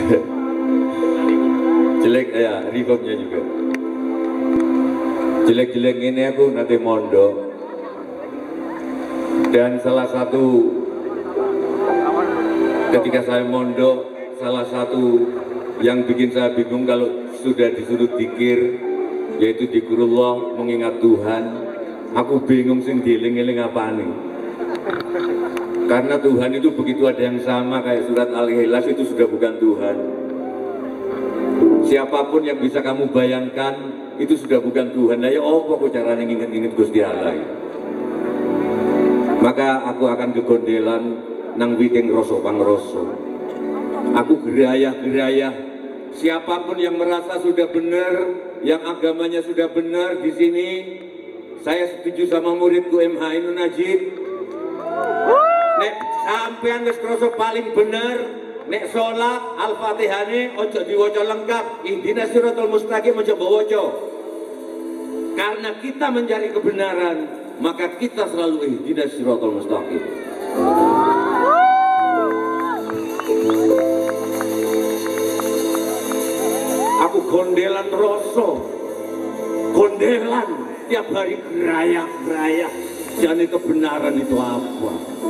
Jelek ya, reverbnya juga. Jelek-jelek ini aku nanti mondok. Dan salah satu ketika saya mondok, salah satu yang bikin saya bingung kalau sudah disuruh zikir, yaitu zikrullah, mengingat Tuhan. Aku bingung sing dieling-eling apa nih. Karena Tuhan itu begitu ada yang sama kayak surat Al-Ikhlas itu sudah bukan Tuhan. Siapapun yang bisa kamu bayangkan itu sudah bukan Tuhan. Nah ya apa kok caranya nginget-nginget Gusti Allah. Maka aku akan kegondelan nang witing rasa pangrasa. Aku gerayah-gerayah. Siapapun yang merasa sudah benar, yang agamanya sudah benar di sini, saya setuju sama muridku MH Ainun Najib. Nek sampean wis krasa paling bener, nek sholat Al-Fatihane ojo diwaca lengkap, ihdinas siratal mustaqim ojo bawaca. Karena kita mencari kebenaran, maka kita selalu ihdinas siratal mustaqim. Aku gondelan rasa, gondelan tiap hari gerayah-gerayah. Jadi kebenaran itu apa?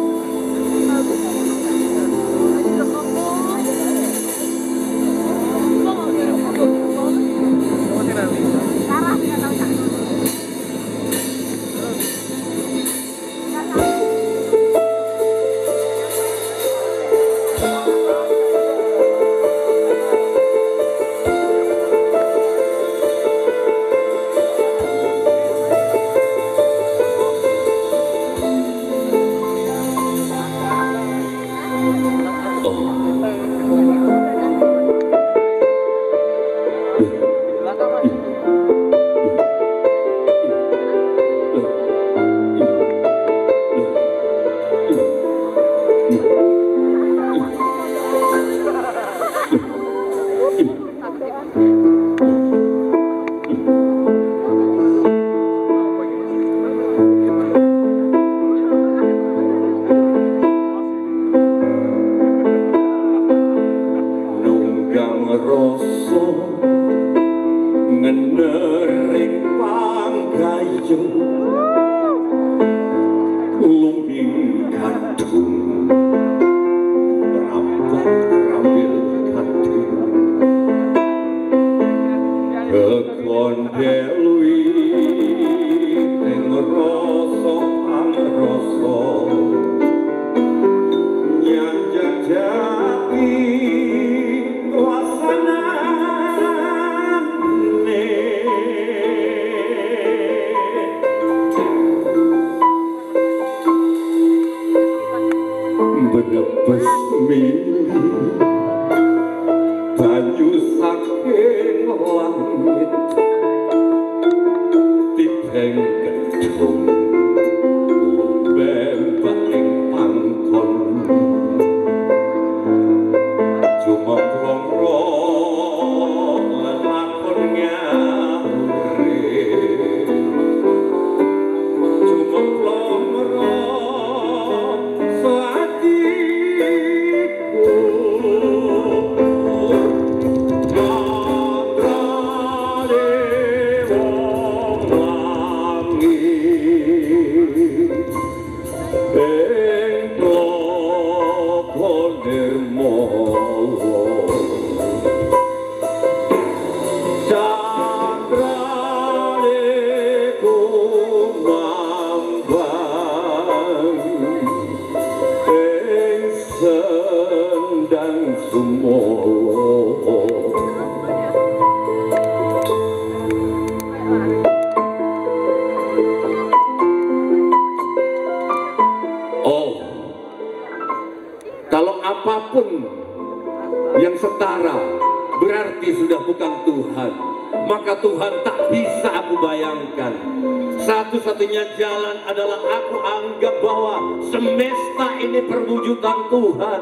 Satu-satunya jalan adalah aku anggap bahwa semesta ini perwujudan Tuhan.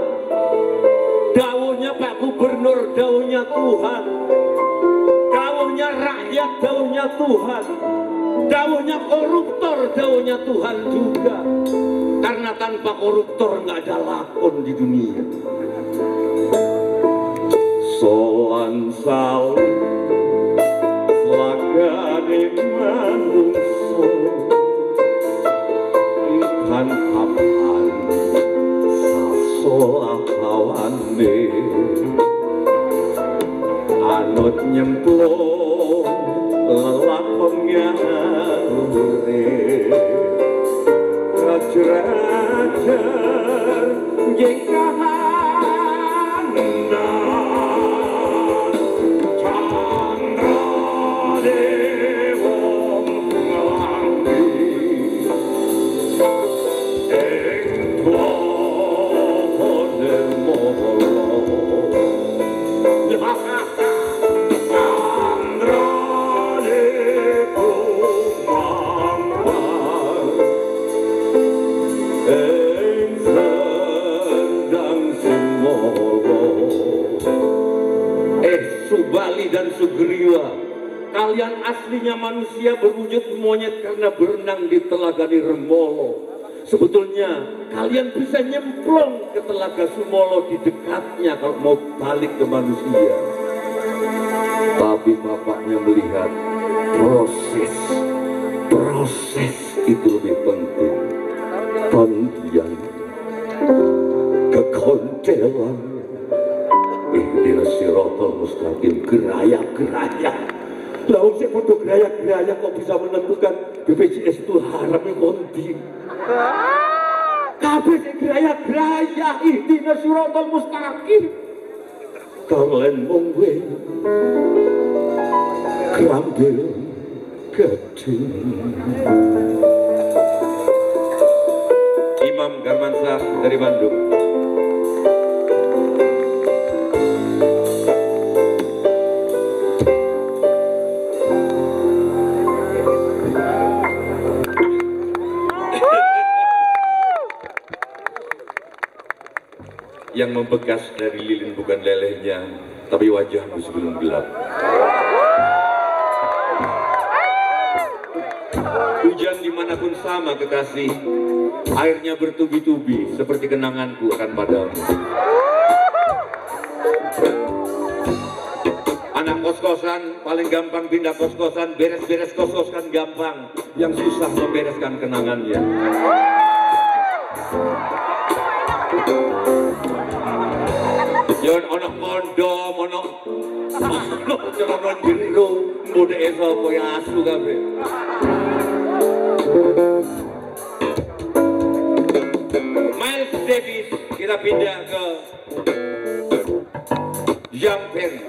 Dawuhnya Pak Gubernur, dawuhnya Tuhan. Dawuhnya rakyat, dawuhnya Tuhan. Dawuhnya koruptor, dawuhnya Tuhan juga. Karena tanpa koruptor nggak ada lakon di dunia. salin selagane manungso kan kapan sasolawane anut nyemplung lelakon ngarure rajar-rajar jengkahanan candra dewa ngelambi ing tlokone molo Subali dan Sugriwa, kalian aslinya manusia berwujud monyet karena berenang di telaga Nirmolo. Sebetulnya kalian bisa nyemplung ke telaga Sumolo di dekatnya kalau mau balik ke manusia. Tapi bapaknya melihat proses itu lebih penting. Kemudian kekoncelan Ihdina siratal mustaqim, geraya-geraya. Lalu saya foto geraya-geraya kok bisa menentukan BPJS itu haramnya konti. Kabeh geraya-geraya Ihdina siratal mustaqim. Kalian mongwe kerambil gading. Imam Garmansyah dari Bandung. Yang membekas dari lilin bukan lelehnya, tapi wajahmu sebelum gelap. Hujan dimanapun sama kekasih, airnya bertubi-tubi seperti kenanganku akan padamu. Anak kos-kosan paling gampang pindah kos-kosan, beres-beres kos-kosan gampang, yang susah membereskan kenangannya. Yon ono kondom, ono celana jero, modeke sapa ya asu kabeh. Miles Davis, kita pindah ke Young Perry.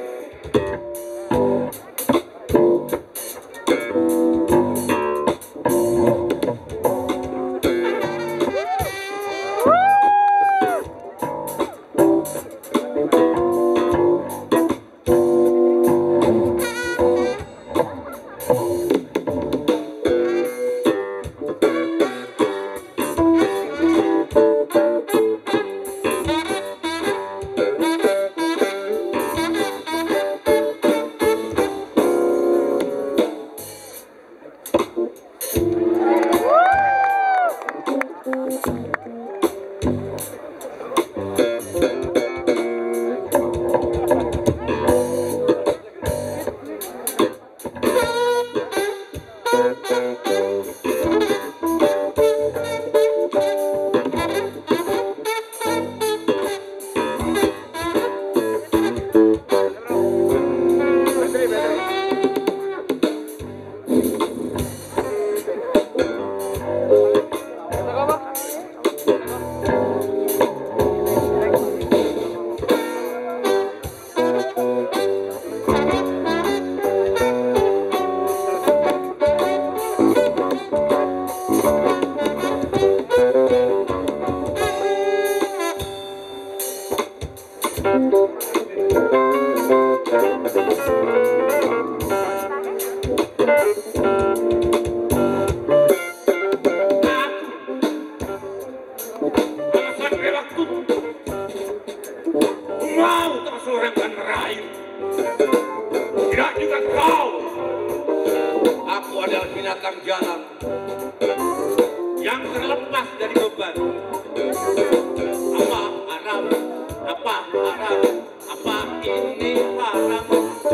Apa ini haram?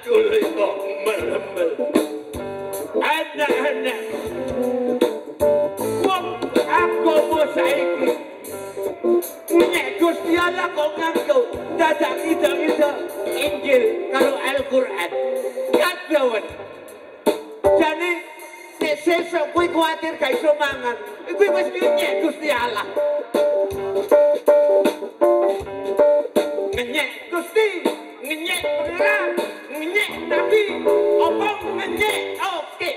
Dulu kok merembel. Anak-anak. Wong agama saiki. Nek Gusti Allah kok nganggo dadak ida-ida Injil karo Al-Qur'an. Kadhawen. Jane nek sesuk kuwi kuwatir gak iso mangan. Iku wis nyek Gusti Allah. Ngenyek Gusti, ngenyek pangeran, ngenyek nabi, apa ngenyek oke.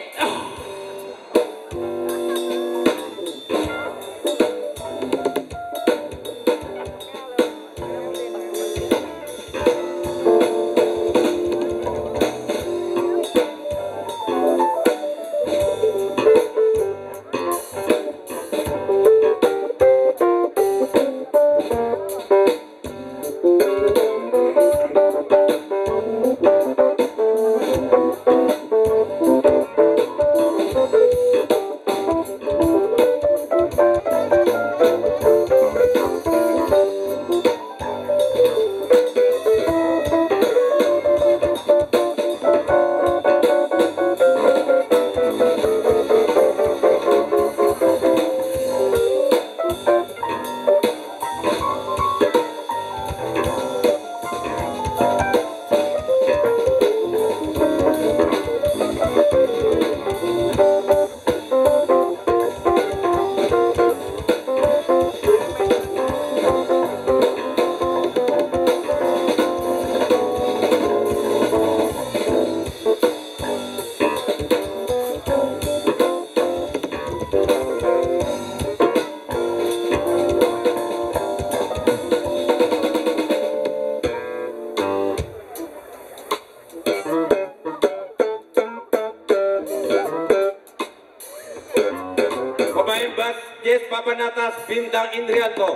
Pemain bass Jazz Papan Atas Bintang Indrianto.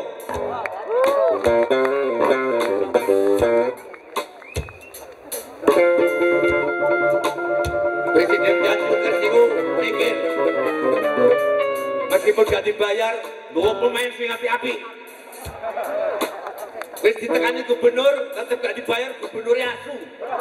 Presiden Jantung Kersiku mikir meskipun gak dibayar bawa pemain sing api-api. Wis ditekani gubernur tetep gak dibayar, gubernurnya asu.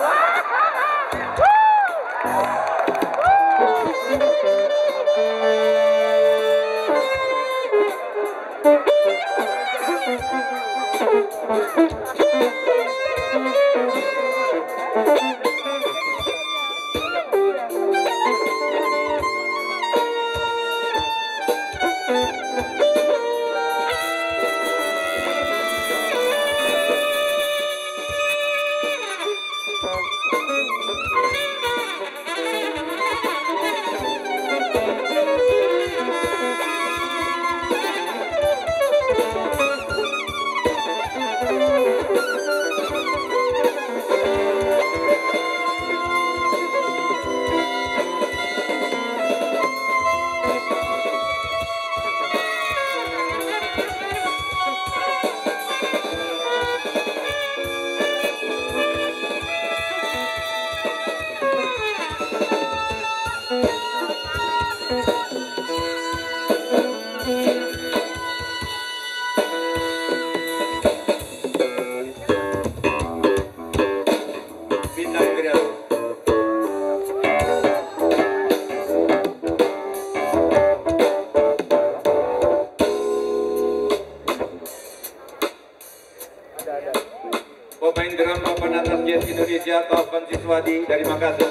Pemain drum Papan Atas Jazz Indonesia Taufan Siswadi dari Makassar.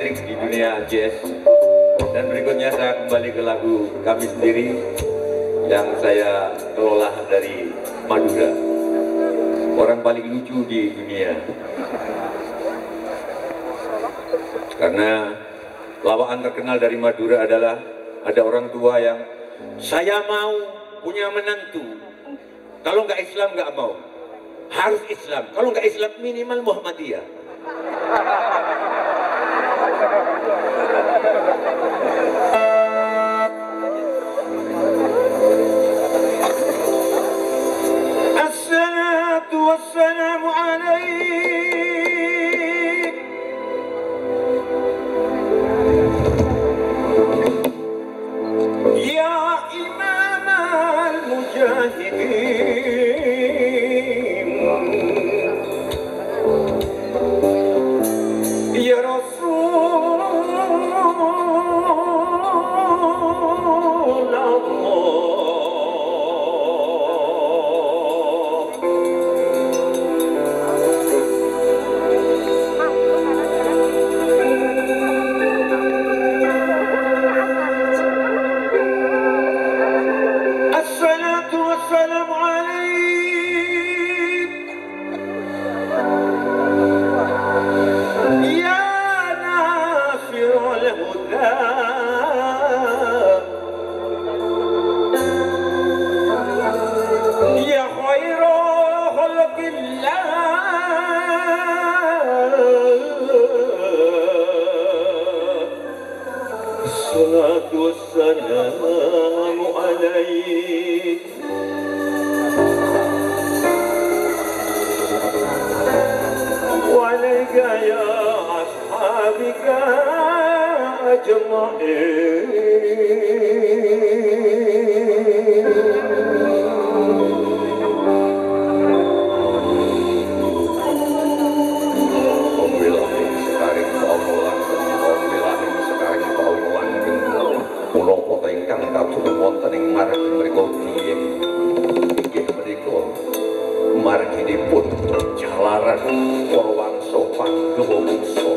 eksentrik di dunia jazz. Dan berikutnya saya kembali ke lagu kami sendiri yang saya kelola dari Madura, orang paling lucu di dunia. Karena lawaan terkenal dari Madura adalah ada orang tua yang saya mau punya menantu, kalau nggak Islam nggak mau, harus Islam, kalau nggak Islam minimal Muhammadiyah. Assalatu wassalamu alaik ya imam al-mujahidin ya Rasulullah. Assalatu wassalamu alaik ya nasirul huda ya khairul khalqillah. Assalatu wassalamu alaik wa alaika ya ashabika marginipun jalaran para wangsa panggawa mungsa